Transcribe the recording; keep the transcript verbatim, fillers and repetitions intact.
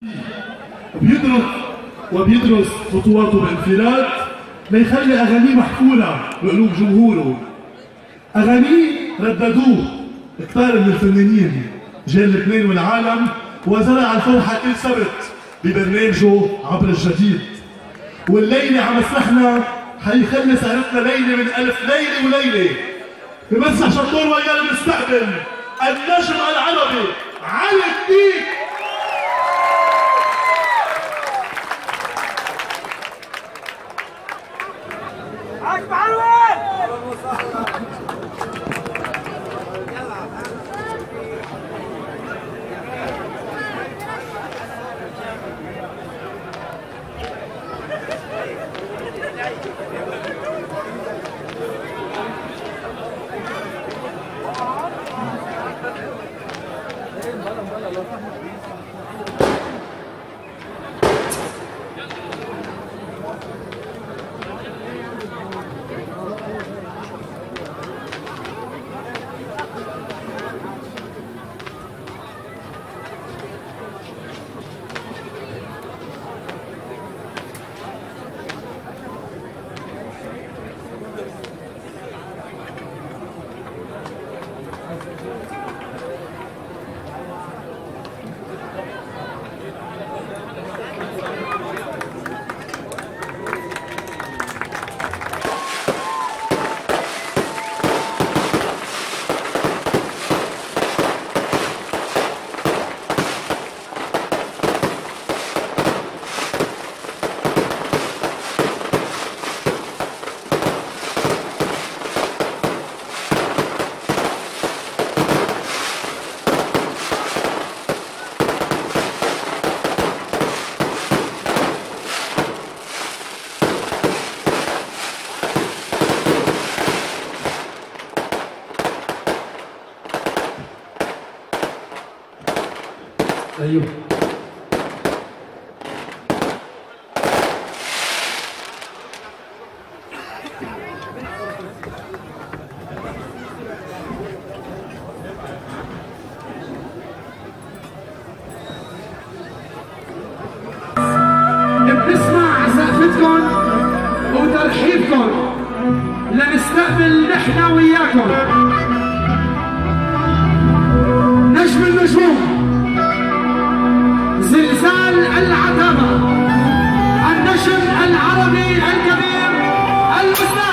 بيدرس وبيدرس خطواته بانفراد ليخلي اغانيه محفوره بقلوب جمهوره. اغانيه رددوه كثار من الفنانين جيل لبنان والعالم، وزرع الفرحه كل سبت ببرنامجه عبر الجديد. والليله على مسرحنا حيخلي سهرتنا ليله من الف ليله وليله. بمسرح شطور ويانا بنستقبل النجم العربي علي الديك. عاجب علوان. ايوه بنسمع سقفتكم وترحيبكم لنستقبل نحن وياكم نجم النجوم، زلزال العتبة، النجم العربي الكبير المستقبل.